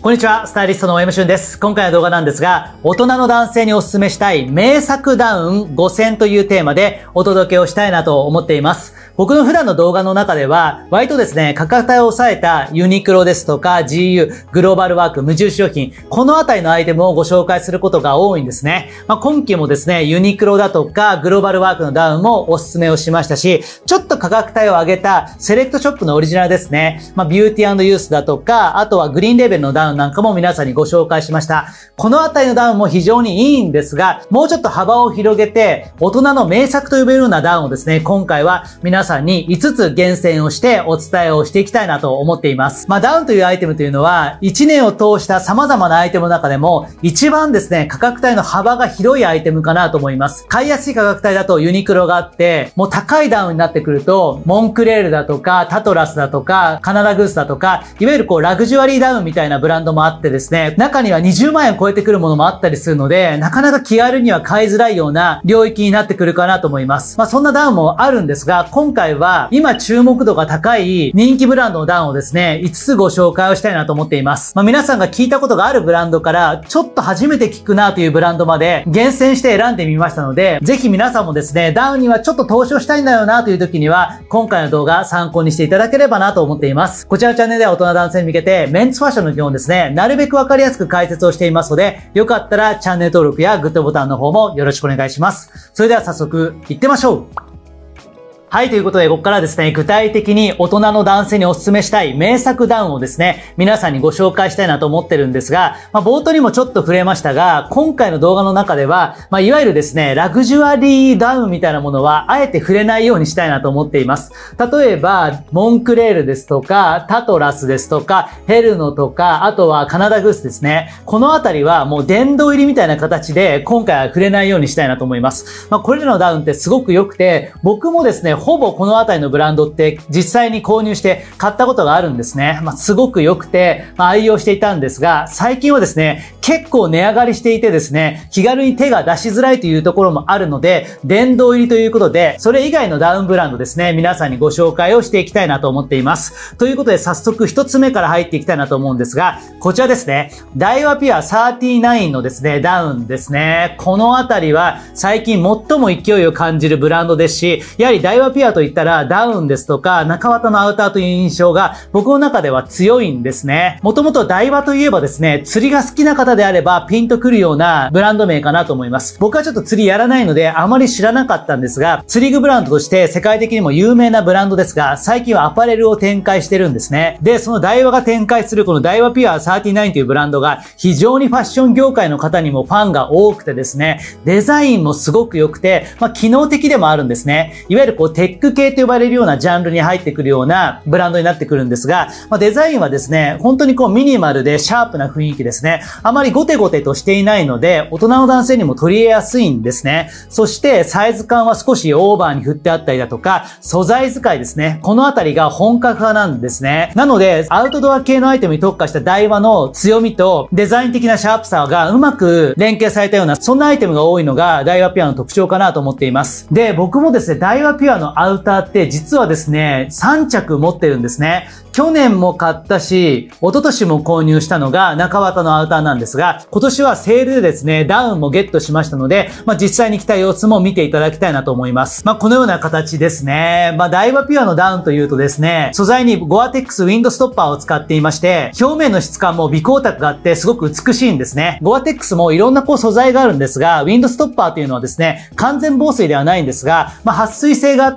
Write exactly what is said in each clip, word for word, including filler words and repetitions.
こんにちは、スタイリストの エム シュンです。今回の動画なんですが、大人の男性にお勧めしたい名作ダウンごせんというテーマでお届けをしたいなと思っています。僕の普段の動画の中では、割とですね、価格帯を抑えたユニクロですとか ジーユー、グローバルワーク、無印良品、このあたりのアイテムをご紹介することが多いんですね。まあ、今期もですね、ユニクロだとかグローバルワークのダウンもお勧めをしましたし、ちょっと価格帯を上げたセレクトショップのオリジナルですね。まあ、ビューティー&ユースだとか、あとはグリーンレーベルのダウンなんかも皆さんにご紹介しました。このあたりのダウンも非常にいいんですが、もうちょっと幅を広げて、大人の名作と呼べるようなダウンをですね、今回は皆さんにいつつ厳選をしてお伝えをしていきたいなと思っています。まあ、ダウンというアイテムというのは、いちねんを通した様々なアイテムの中でも、一番ですね、価格帯の幅が広いアイテムかなと思います。買いやすい価格帯だとユニクロがあって、もう高いダウンになってくると、モンクレールだとか、タトラスだとか、カナダグースだとか、いわゆるこうラグジュアリーダウンみたいなブランドもあってですね、中にはにじゅうまんえん超えてくるものもあったりするので、なかなか気軽には買いづらいような領域になってくるかなと思います。まあそんなダウンもあるんですが、今回は今注目度が高い人気ブランドのダウンをですね、いつつご紹介をしたいなと思っています。まあ皆さんが聞いたことがあるブランドから、ちょっと初めて聞くなというブランドまで厳選して選んでみましたので、ぜひ皆さんもですね、ダウンにはちょっと投資をしたいんだよなという時には、今回の動画参考にしていただければなと思っています。こちらのチャンネルでは大人男性に向けて、メンツファッションの基本ですね、なるべくわかりやすく解説をしていますので、よかったらチャンネル登録やグッドボタンの方もよろしくお願いします。それでは早速行ってみましょう。はい、ということで、ここからですね、具体的に大人の男性にお勧めしたい名作ダウンをですね、皆さんにご紹介したいなと思ってるんですが、まあ、冒頭にもちょっと触れましたが、今回の動画の中では、まあ、いわゆるですね、ラグジュアリーダウンみたいなものは、あえて触れないようにしたいなと思っています。例えば、モンクレールですとか、タトラスですとか、ヘルノとか、あとはカナダグースですね。このあたりはもう殿堂入りみたいな形で、今回は触れないようにしたいなと思います。まあ、これらのダウンってすごく良くて、僕もですね、ほぼこのあたりのブランドって実際に購入して買ったことがあるんですね。まあ、すごく良くて、まあ、愛用していたんですが、最近はですね、結構値上がりしていてですね、気軽に手が出しづらいというところもあるので、殿堂入りということで、それ以外のダウンブランドですね、皆さんにご紹介をしていきたいなと思っています。ということで、早速一つ目から入っていきたいなと思うんですが、こちらですね、ダイワピアさんじゅうきゅうのですね、ダウンですね。このあたりは最近最も勢いを感じるブランドですし、やはりダイワピアといったら、ダウンですとか、中綿のアウターという印象が僕の中では強いんですね。もともとダイワといえばですね、釣りが好きな方であればピンとくるようなブランド名かなと思います。僕はちょっと釣りやらないのであまり知らなかったんですが、釣り具ブランドとして世界的にも有名なブランドですが、最近はアパレルを展開してるんですね。で、そのダイワが展開するこのダイワピアさんじゅうきゅうというブランドが非常にファッション業界の方にもファンが多くてですね、デザインもすごく良くて、まあ機能的でもあるんですね。いわゆるこうテック系と呼ばれるようなジャンルに入ってくるようなブランドになってくるんですが、まあ、デザインはですね、本当にこうミニマルでシャープな雰囲気ですね。あまりゴテゴテとしていないので、大人の男性にも取り入れやすいんですね。そしてサイズ感は少しオーバーに振ってあったりだとか、素材使いですね。このあたりが本格派なんですね。なので、アウトドア系のアイテムに特化したダイワの強みとデザイン的なシャープさがうまく連携されたような、そんなアイテムが多いのがダイワピュアの特徴かなと思っています。で、僕もですね、ダイワピュアのアウターって実はですね、さんちゃく持ってるんですね。去年も買ったし、一昨年も購入したのが中綿のアウターなんですが、今年はセールでですね、ダウンもゲットしましたので、まあ実際に着た様子も見ていただきたいなと思います。まあこのような形ですね。まあダイワピュアのダウンというとですね、素材にゴアテックスウィンドストッパーを使っていまして、表面の質感も微光沢があってすごく美しいんですね。ゴアテックスもいろんなこう素材があるんですが、ウィンドストッパーというのはですね、完全防水ではないんですが、まあ撥水性があって、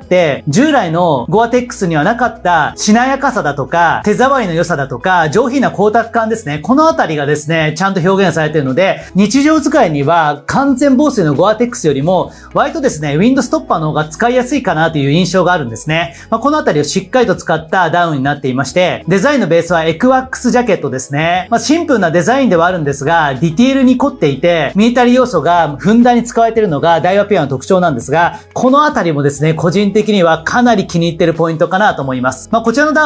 従来のゴアテックスにはなかったしなやかさだとか、手触りの良さだとか、上品な光沢感ですね。このあたりがですね、ちゃんと表現されているので、日常使いには完全防水のゴアテックスよりも、割とですね、ウィンドストッパーの方が使いやすいかなという印象があるんですね。まあ、このあたりをしっかりと使ったダウンになっていまして、デザインのベースはエクワックスジャケットですね。まあ、シンプルなデザインではあるんですが、ディティールに凝っていて、ミリタリー要素がふんだんに使われているのがダイワピュアの特徴なんですが、このあたりもですね、個人的にはかなり気に入っているポイントかなと思います。まあ、こちらのダウンもおすすめ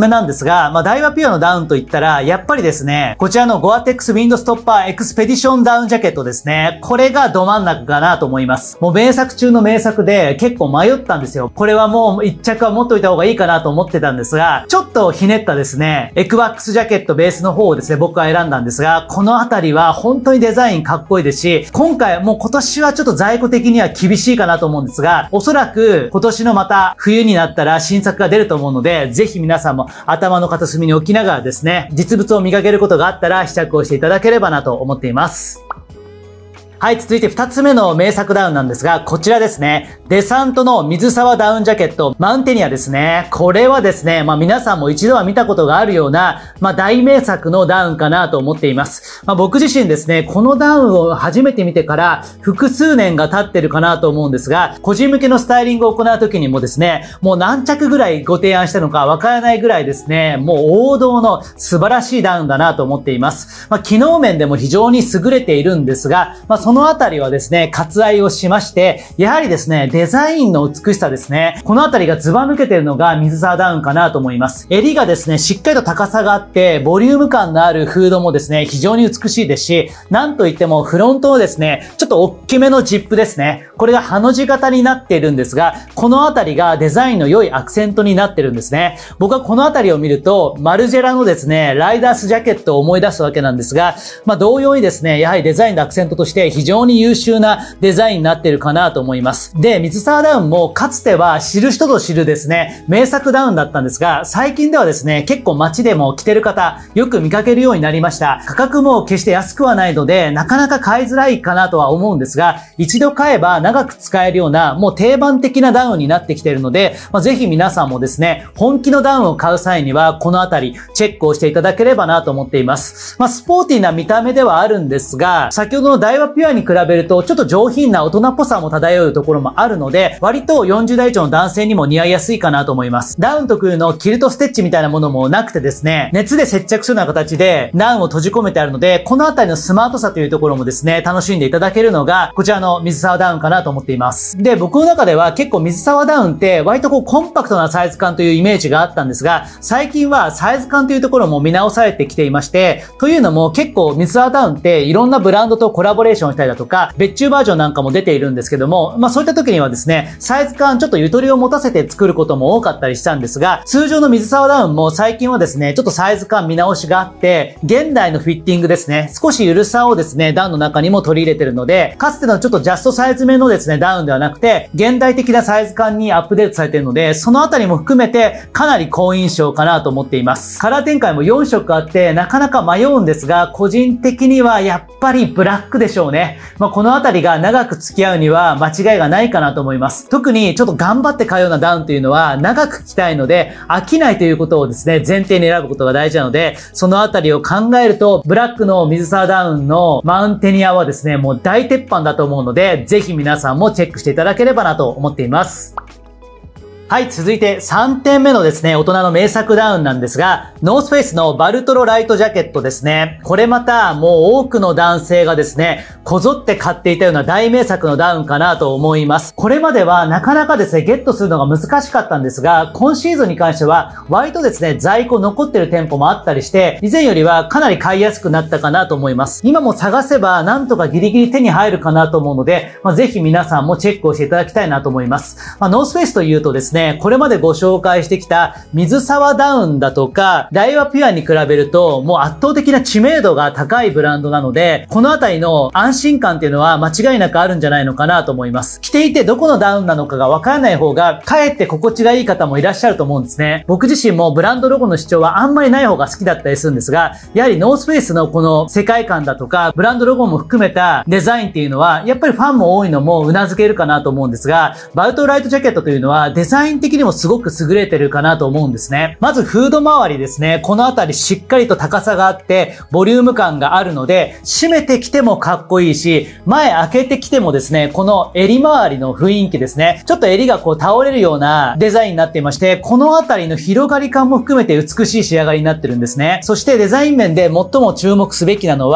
なんですが、まあ、ダイワピュアのダウンといったら、やっぱりですね、こちらのゴアテックスウィンドストッパーエクスペディションダウンジャケットですね。これがど真ん中かなと思います。もう名作中の名作で結構迷ったんですよ。これはもう一着は持っといた方がいいかなと思ってたんですが、ちょっとひねったですね、エクワックスジャケットベースの方をですね、僕は選んだんですが、このあたりは本当にデザインかっこいいですし、今回もう今年はちょっと在庫的には厳しいかなと思うんですが、おそらく今年のまた冬になったら新作が出ると思うので、ぜひ皆さんも頭の片隅に置きながらですね、実物を見かけることがあったら試着をしていただければなと思っています。はい、続いて二つ目の名作ダウンなんですが、こちらですね。デサントの水沢ダウンジャケット、マウンテニアですね。これはですね、まあ皆さんも一度は見たことがあるような、まあ大名作のダウンかなと思っています。まあ僕自身ですね、このダウンを初めて見てから複数年が経ってるかなと思うんですが、個人向けのスタイリングを行う時にもですね、もう何着ぐらいご提案したのかわからないぐらいですね、もう王道の素晴らしいダウンだなと思っています。まあ機能面でも非常に優れているんですが、まあそのあたりはですね、割愛をしまして、やはりですね、デザインの美しさですね。このあたりがズバ抜けているのが水沢ダウンかなと思います。襟がですね、しっかりと高さがあって、ボリューム感のあるフードもですね、非常に美しいですし、なんといってもフロントのですね、ちょっと大きめのジップですね。これがハの字型になっているんですが、このあたりがデザインの良いアクセントになってるんですね。僕はこのあたりを見ると、マルジェラのですね、ライダースジャケットを思い出すわけなんですが、まあ同様にですね、やはりデザインのアクセントとして非常に優秀なデザインになっているかなと思います。で、水沢ダウンもかつては知る人ぞ知るですね、名作ダウンだったんですが、最近ではですね、結構街でも着てる方、よく見かけるようになりました。価格も決して安くはないので、なかなか買いづらいかなとは思うんですが、一度買えば長く使えるような、もう定番的なダウンになってきているので、まあ、ぜひ皆さんもですね、本気のダウンを買う際には、このあたりチェックをしていただければなと思っています。まあ、スポーティーな見た目ではあるんですが、先ほどのダイワピュアに比べると、ちょっと上品な大人っぽさも漂うところもあるので、割とよんじゅう代以上の男性にも似合いやすいかなと思います。ダウン特有のキルトステッチみたいなものもなくてですね、熱で接着するような形でダウンを閉じ込めてあるので、このあたりのスマートさというところもですね、楽しんでいただけるのが、こちらの水沢ダウンかなと思っています。で、僕の中では結構水沢ダウンって割とこうコンパクトなサイズ感というイメージがあったんですが、最近はサイズ感というところも見直されてきていまして、というのも結構水沢ダウンっていろんなブランドとコラボレーションしたりだとか、別注バージョンなんかも出ているんですけども、まあそういった時にはですね、サイズ感ちょっとゆとりを持たせて作ることも多かったりしたんですが、通常の水沢ダウンも最近はですね、ちょっとサイズ感見直しがあって、現代のフィッティングですね、少しゆるさをですね、ダウンの中にも取り入れてるので、かつてのちょっとジャストサイズ目のですね、ダウンではなくて、現代的なサイズ感にアップデートされているので、そのあたりも含めてかなり好印象かなと思っています。カラー展開もよん色あって、なかなか迷うんですが、個人的にはやっぱりブラックでしょうね。まあ、このあたりが長く付き合うには間違いがないかなと思います。特にちょっと頑張って買うようなダウンというのは長く着たいので、飽きないということをですね、前提に選ぶことが大事なので、そのあたりを考えると、ブラックの水沢ダウンのマウンテニアはですね、もう大鉄板だと思うので、ぜひ皆さんもチェックしていただければなと思っています。はい、続いてさんてんめのですね、大人の名作ダウンなんですが、ノースフェイスのバルトロライトジャケットですね。これまたもう多くの男性がですね、こぞって買っていたような大名作のダウンかなと思います。これまではなかなかですね、ゲットするのが難しかったんですが、今シーズンに関しては割とですね、在庫残ってる店舗もあったりして、以前よりはかなり買いやすくなったかなと思います。今も探せばなんとかギリギリ手に入るかなと思うので、まあ、ぜひ皆さんもチェックをしていただきたいなと思います。まあ、ノースフェイスというとですね、これまでご紹介してきた水沢ダウンだとか、ダイワピュアに比べるともう圧倒的な知名度が高いブランドなので、このあたりの安心感っていうのは間違いなくあるんじゃないのかなと思います。着ていてどこのダウンなのかがわからない方が、かえって心地がいい方もいらっしゃると思うんですね。僕自身もブランドロゴの主張はあんまりない方が好きだったりするんですが、やはりノースフェイスのこの世界観だとか、ブランドロゴも含めたデザインっていうのは、やっぱりファンも多いのも頷けるかなと思うんですが、バルトライトジャケットというのはデザイン的にもすごく優れてるかなと思うんですね。まずフード周りですね。このあたりしっかりと高さがあって、ボリューム感があるので、締めてきてもかっこいいし、前開けてきてもですね、この襟周りの雰囲気ですね。ちょっと襟がこう倒れるようなデザインになっていまして、このあたりの広がり感も含めて美しい仕上がりになってるんですね。そしてデザイン面で最も注目すべきなのは、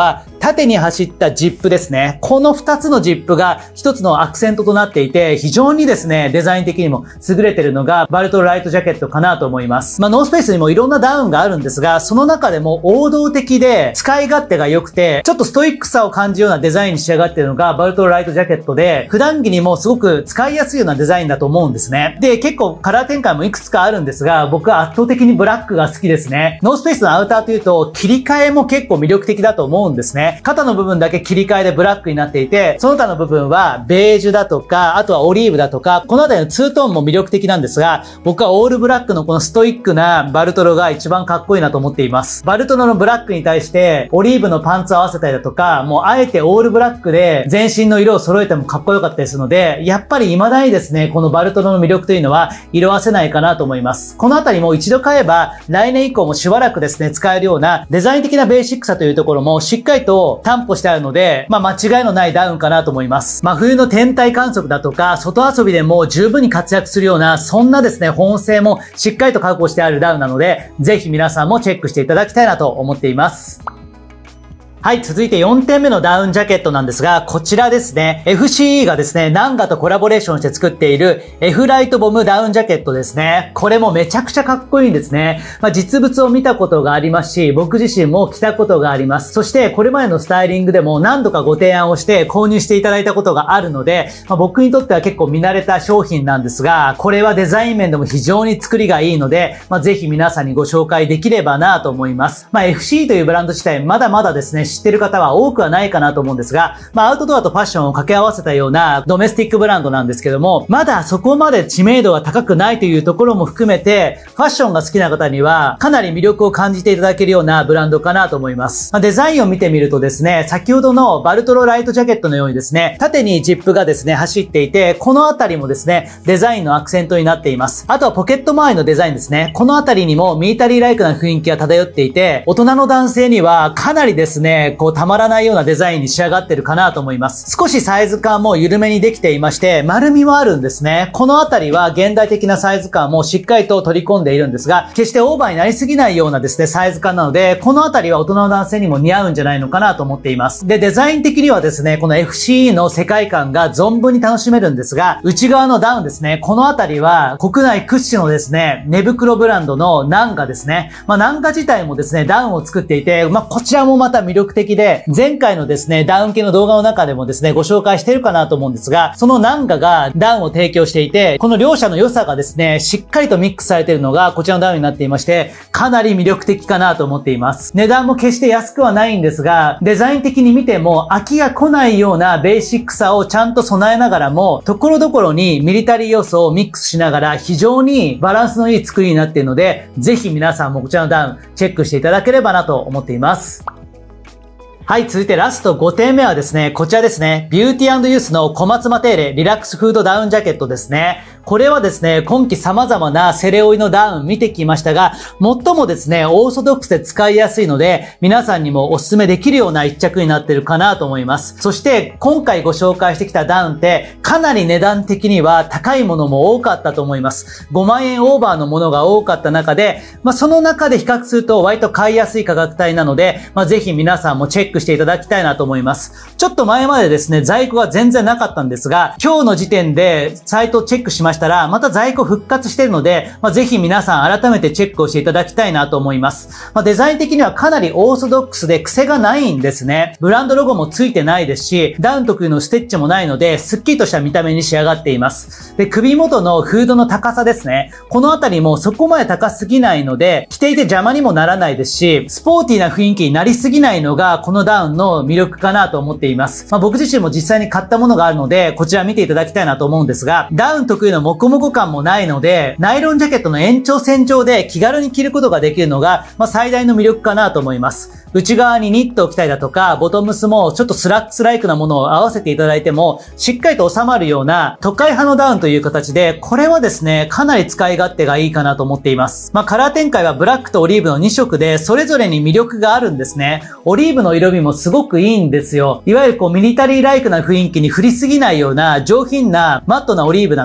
縦に走ったジップですね。このふたつのジップが一つのアクセントとなっていて、非常にですね、デザイン的にも優れているのがバルトロライトジャケットかなと思います。まあ、ノースペースにもいろんなダウンがあるんですが、その中でも王道的で使い勝手が良くて、ちょっとストイックさを感じるようなデザインに仕上がっているのがバルトロライトジャケットで、普段着にもすごく使いやすいようなデザインだと思うんですね。で、結構カラー展開もいくつかあるんですが、僕は圧倒的にブラックが好きですね。ノースペースのアウターというと、切り替えも結構魅力的だと思うんですね。肩の部分だけ切り替えでブラックになっていて、その他の部分はベージュだとか、あとはオリーブだとか、このあたりのツートーンも魅力的なんですが、僕はオールブラックのこのストイックなバルトロが一番かっこいいなと思っています。バルトロのブラックに対してオリーブのパンツを合わせたりだとか、もうあえてオールブラックで全身の色を揃えてもかっこよかったりするので、やっぱり未だにですね、このバルトロの魅力というのは色褪せないかなと思います。このあたりも一度買えば来年以降もしばらくですね、使えるようなデザイン的なベーシックさというところもしっかりと担保してあるので、まあ間違いのないダウンかなと思います。まあ冬の天体観測だとか、外遊びでも十分に活躍するような、そんなですね、保温性もしっかりと確保してあるダウンなので、ぜひ皆さんもチェックしていただきたいなと思っています。はい、続いてよんてんめのダウンジャケットなんですが、こちらですね、エフシーイー がですね、ナンガとコラボレーションして作っている F ライトボムダウンジャケットですね。これもめちゃくちゃかっこいいんですね。まあ、実物を見たことがありますし、僕自身も着たことがあります。そしてこれまでのスタイリングでも何度かご提案をして購入していただいたことがあるので、まあ、僕にとっては結構見慣れた商品なんですが、これはデザイン面でも非常に作りがいいので、まあ、ぜひ皆さんにご紹介できればなと思います。まあ、エフシーイー というブランド自体まだまだですね、知ってる方は多くはないかなと思うんですが、まあアウトドアとファッションを掛け合わせたようなドメスティックブランドなんですけども、まだそこまで知名度が高くないというところも含めて、ファッションが好きな方にはかなり魅力を感じていただけるようなブランドかなと思います。まあ、デザインを見てみるとですね、先ほどのバルトロライトジャケットのようにですね、縦にジップがですね、走っていて、このあたりもですね、デザインのアクセントになっています。あとはポケット周りのデザインですね。このあたりにもミリタリーライクな雰囲気が漂っていて、大人の男性にはかなりですね、こうたまらないようなデザインに仕上がってるかなと思います。少しサイズ感も緩めにできていまして、丸みもあるんですね。このあたりは現代的なサイズ感もしっかりと取り込んでいるんですが、決してオーバーになりすぎないようなですね、サイズ感なので、このあたりは大人の男性にも似合うんじゃないのかなと思っています。で、デザイン的にはですね、この エフシーイー の世界観が存分に楽しめるんですが、内側のダウンですね、このあたりは国内屈指のですね、寝袋ブランドのナンガですね。まあ、ナンガ自体もですね、ダウンを作っていて、まあ、こちらもまた魅力的で、前回のですね、ダウン系の動画の中でもですね、ご紹介しているかなと思うんですが、そのナンガがダウンを提供していて、この両者の良さがですね、しっかりとミックスされているのがこちらのダウンになっていまして、かなり魅力的かなと思っています。値段も決して安くはないんですが、デザイン的に見ても飽きが来ないようなベーシックさをちゃんと備えながらも、ところどころにミリタリー要素をミックスしながら非常にバランスのいい作りになっているので、ぜひ皆さんもこちらのダウンチェックしていただければなと思っています。はい、続いてラストごてんめはですね、こちらですね。ビューティー&ユースの小松マテーレリラックスフードダウンジャケットですね。これはですね、今季様々なセレオイのダウン見てきましたが、最もですね、オーソドックスで使いやすいので、皆さんにもお勧めできるような一着になっているかなと思います。そして、今回ご紹介してきたダウンって、かなり値段的には高いものも多かったと思います。ごまんえんオーバーのものが多かった中で、まあ、その中で比較すると割と買いやすい価格帯なので、まあ、ぜひ皆さんもチェックしていただきたいなと思います。ちょっと前までですね、在庫が全然なかったんですが、今日の時点でサイトをチェックしましたら、また在庫復活しているので、まあ、ぜひ皆さん改めてチェックをしていただきたいなと思います。まあ、デザイン的にはかなりオーソドックスで癖がないんですね。ブランドロゴもついてないですし、ダウン特有のステッチもないので、スッキリとした見た目に仕上がっています。で、首元のフードの高さですね。このあたりもそこまで高すぎないので、着ていて邪魔にもならないですし、スポーティーな雰囲気になりすぎないのが、このダウンの魅力かなと思っています。まあ、僕自身も実際に買ったものがあるので、こちら見ていただきたいなと思うんですが、ダウン特有のモコモコ感もないので、ナイロンジャケットの延長線上で気軽に着ることができるのが、まあ、最大の魅力かなと思います。内側にニットを着たりだとか、ボトムスもちょっとスラックスライクなものを合わせていただいても、しっかりと収まるような都会派のダウンという形で、これはですね、かなり使い勝手がいいかなと思っています。まあ、カラー展開はブラックとオリーブのにしょくで、それぞれに魅力があるんですね。オリーブの色味もすごくいいんですよ。いわゆるこうミリタリーライクな雰囲気に振りすぎないような上品なマットなオリーブなので、す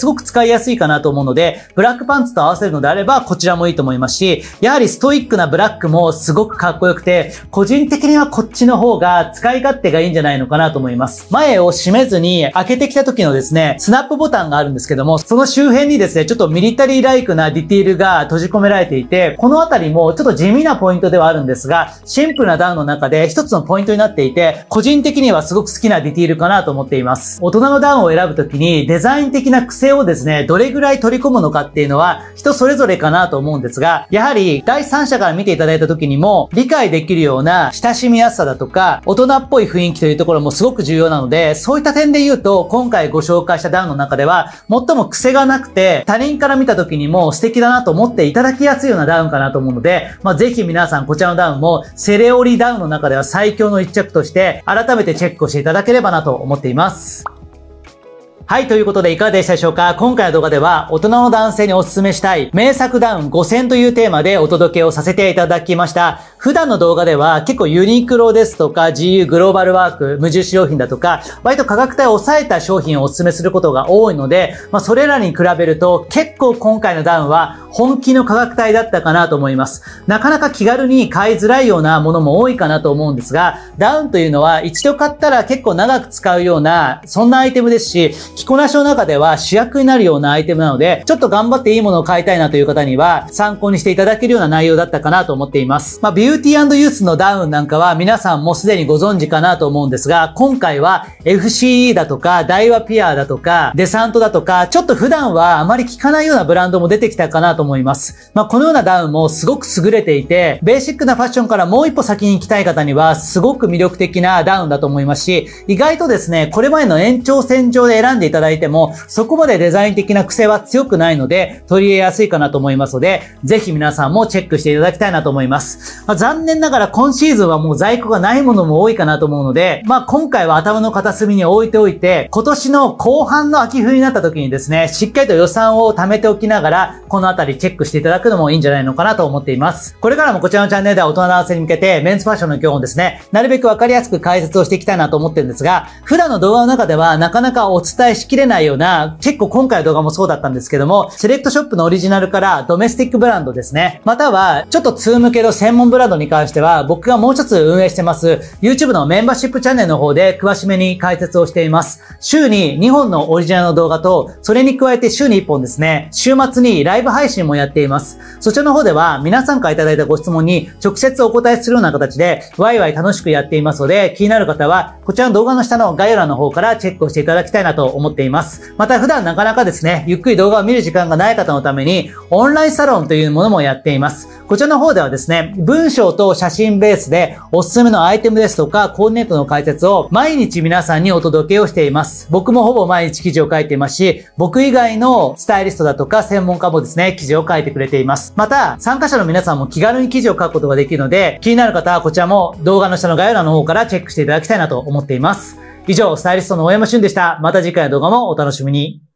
すごく使いやすいかなと思うので、ブラックパンツと合わせるのであればこちらもいいと思いますし、やはりストイックなブラックもすごくかっこよくて、個人的にはこっちの方が使い勝手がいいんじゃないのかなと思います。前を閉めずに開けてきた時のですね、スナップボタンがあるんですけども、その周辺にですね、ちょっとミリタリーライクなディティールが閉じ込められていて、このあたりもちょっと地味なポイントではあるんですが、シンプルなダウンの中で一つのポイントになっていて、個人的にはすごく好きなディティールかなと思っています。大人のダウンを選ぶときにデザイン的な癖をですね、どれぐらい取り込むのかっていうのは人それぞれかなと思うんですが、やはり第三者から見ていただいたときにも理解できるような親しみやすさだとか、大人っぽい雰囲気というところもすごく重要なので、そういった点で言うと、今回ご紹介したダウンの中では、最も癖がなくて、他人から見た時にも素敵だなと思っていただきやすいようなダウンかなと思うので、まあ、ぜひ皆さんこちらのダウンも、セレオリダウンの中では最強の一着として、改めてチェックをしていただければなと思っています。はい、ということでいかがでしたでしょうか。今回の動画では大人の男性にお勧めしたい名作ダウンごせんというテーマでお届けをさせていただきました。普段の動画では結構ユニクロですとか ジーユー グローバルワーク無印良品だとか割と価格帯を抑えた商品をお勧めすることが多いので、まあそれらに比べると結構今回のダウンは本気の価格帯だったかなと思います。なかなか気軽に買いづらいようなものも多いかなと思うんですが、ダウンというのは一度買ったら結構長く使うようなそんなアイテムですし、着こなしの中では主役になるようなアイテムなので、ちょっと頑張っていいものを買いたいなという方には参考にしていただけるような内容だったかなと思っています。まあ、ビューティー&ユースのダウンなんかは皆さんもすでにご存知かなと思うんですが、今回は エフシーイー だとか、ダイワピアだとか、デサントだとか、ちょっと普段はあまり聞かないようなブランドも出てきたかなと思います。まあ、このようなダウンもすごく優れていて、ベーシックなファッションからもう一歩先に行きたい方にはすごく魅力的なダウンだと思いますし、意外とですね、これまでの延長線上で選んでいただいても、そこまでデザイン的な癖は強くないので、取り入れやすいかなと思いますので、ぜひ皆さんもチェックしていただきたいなと思います。まあ、残念ながら今シーズンはもう在庫がないものも多いかなと思うので、まあ今回は頭の片隅に置いておいて、今年の後半の秋冬になった時にですね、しっかりと予算を貯めておきながら、このあたりチェックしていただくのもいいんじゃないのかなと思っています。これからもこちらのチャンネルでは大人の男性に向けて、メンズファッションの基本をですね、なるべくわかりやすく解説をしていきたいなと思ってるんですが、普段の動画の中ではなかなかお伝えしきれないような、結構今回の動画もそうだったんですけども、セレクトショップのオリジナルからドメスティックブランドですね。または、ちょっと通向けの専門ブランドに関しては、僕がもう一つ運営してます、YouTube のメンバーシップチャンネルの方で詳しめに解説をしています。週ににほんのオリジナルの動画と、それに加えて週にいっぽんですね、週末にライブ配信もやっています。そちらの方では、皆さんからいただいたご質問に直接お答えするような形で、ワイワイ楽しくやっていますので、気になる方は、こちらの動画の下の概要欄の方からチェックをしていただきたいなと思っています。また普段なかなかですね、ゆっくり動画を見る時間がない方のために、オンラインサロンというものもやっています。こちらの方ではですね、文章と写真ベースでおすすめのアイテムですとか、コーディネートの解説を毎日皆さんにお届けをしています。僕もほぼ毎日記事を書いていますし、僕以外のスタイリストだとか専門家もですね、記事を書いてくれています。また、参加者の皆さんも気軽に記事を書くことができるので、気になる方はこちらも動画の下の概要欄の方からチェックしていただきたいなと思っています。以上、スタイリストの大山俊でした。また次回の動画もお楽しみに。